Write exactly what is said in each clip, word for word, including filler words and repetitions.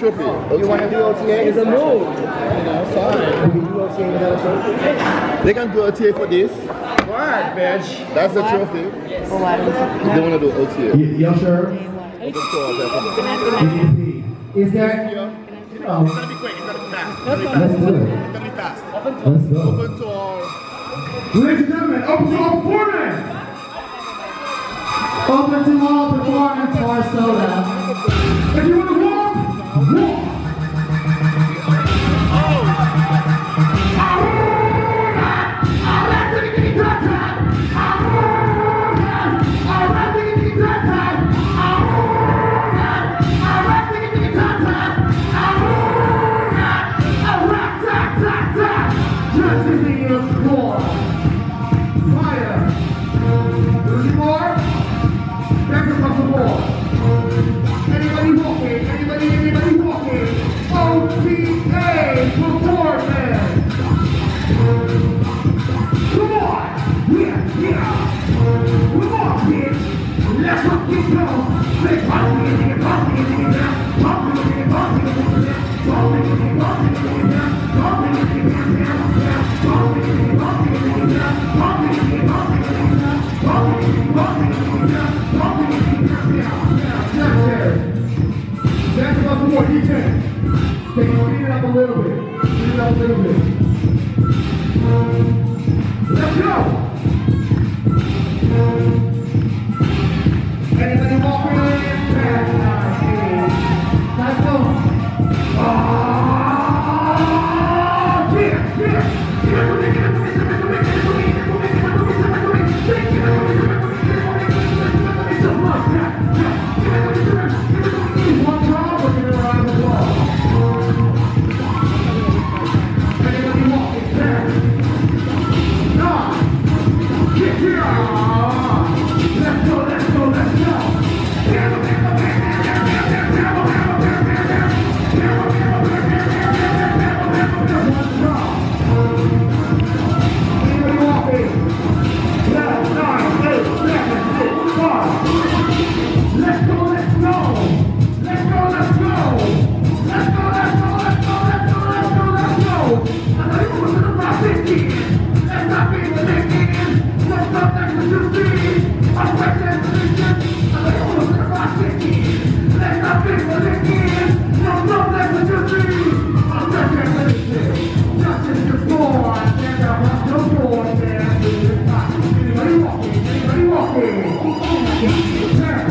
trophy. You want to do O T A? It's a move. You know, sorry. We can do O T A without a trophy. They can do O T A for this. What, bitch? That's the trophy. For what? If they want to do O T A. Y'all sure? Is there? Oh. It's gonna be quick. It's gonna be fast. Let's do it. It's gonna be fast. Let's go. Open to all. Ladies and gentlemen, open to all performance! Open to all performance for soda. If you want to walk, walk! Anybody walking? Anybody, anybody walking? O T A performance! Come on! Yeah, yeah! Come on, kids! Let's rock it down! Say pump it, nigga, pump it, nigga, down! Pump it, nigga, pump it, nigga, down! Pump it, nigga, pump it, nigga, down! Pump it, nigga, down, down, down! Pump it, nigga, pump it, nigga, down! Pump it, nigga, pump it, nigga, down! Pump it, nigga, pump it, nigga, down! Pump it, nigga, down, down, down! That's about the more, he can. Take it, speed it up a little bit. Speed it up a little bit. Let's go! Anybody walking in? Let's go. Oh, yeah, yeah. One job, we're going to ride the ball. Anybody walking back? Nine. Get here. Let's go, let's go, let's go. One job. Anybody walking? Left, nine, eight, seven, six, five. Let's go, let's go. Let's go, let's go! Let's go, let's go, let's go, let's go, let's go, let's go! I know you want to about fifteen. Let's not be the licking. Let's not next to two feet. I'm right there to listen. I know you want to about fifteen. Let's not be the licking. Let's not next to two feet. I'm right there to listen. Justice is born. And I'm not so born. Anybody walking? Anybody walking? Ten.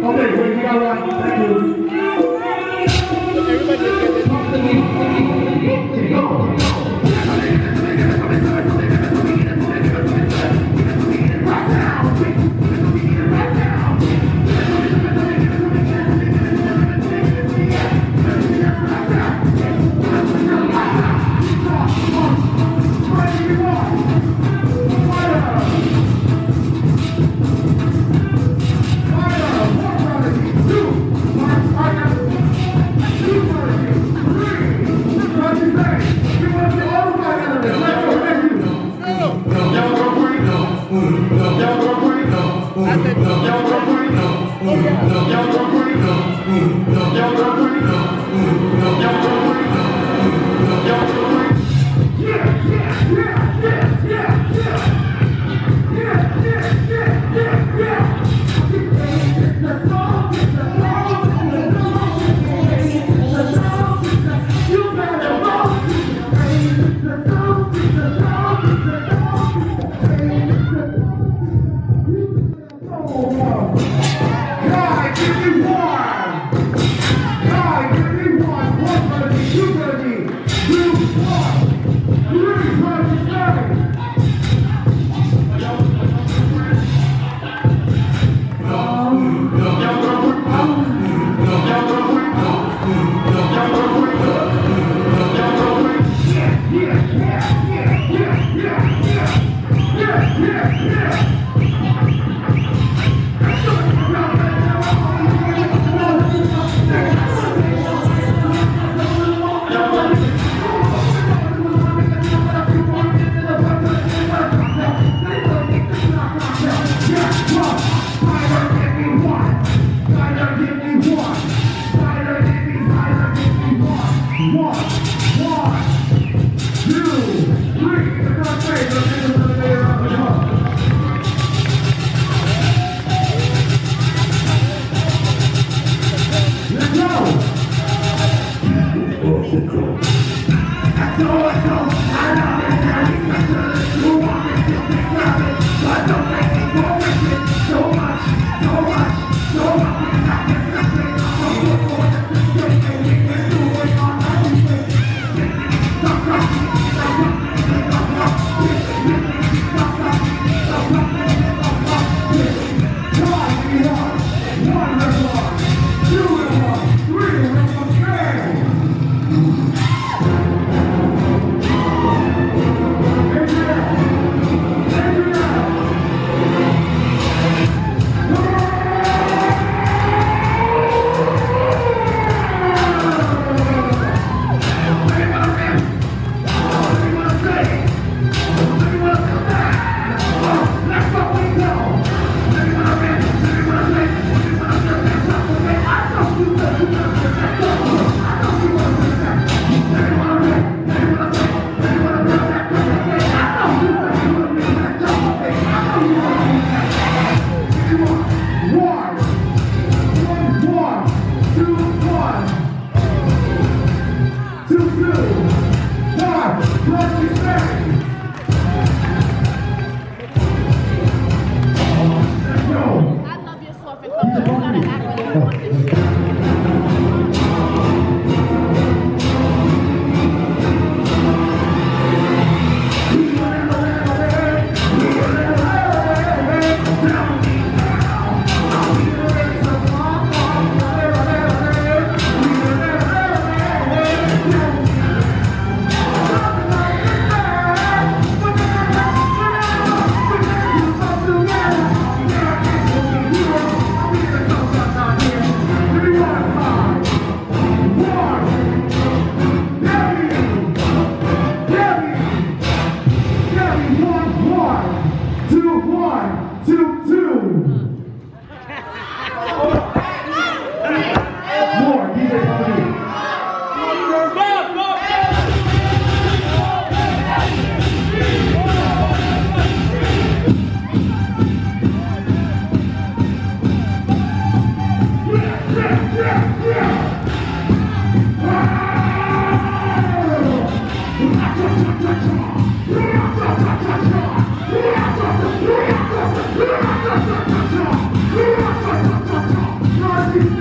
Okay, wait, we got one. Thank you. Everybody just get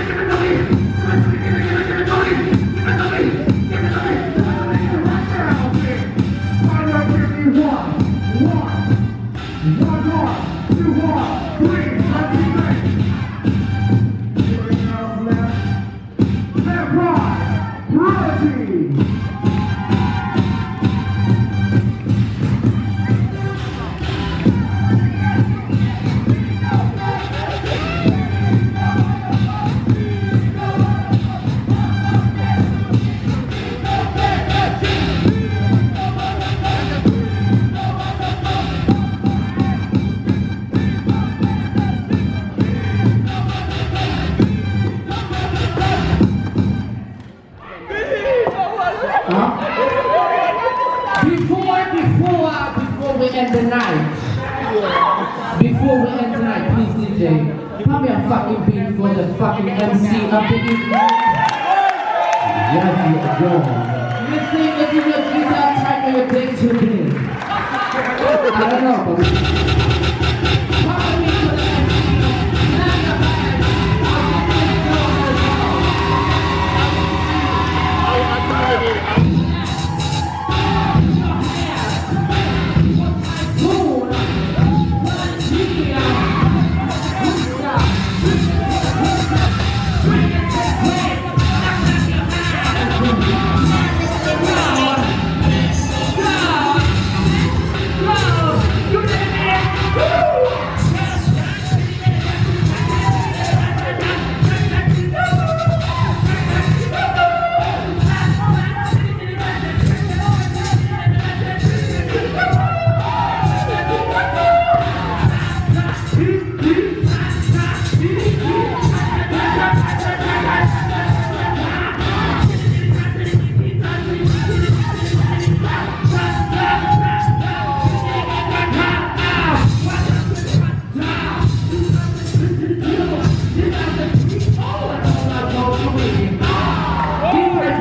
Before, before, before we end the night, before we end the night, please D J, pop me a fucking beat for the fucking M C of the evening. Yes, you are. Let's see if you get this out time of your day to me. I don't know.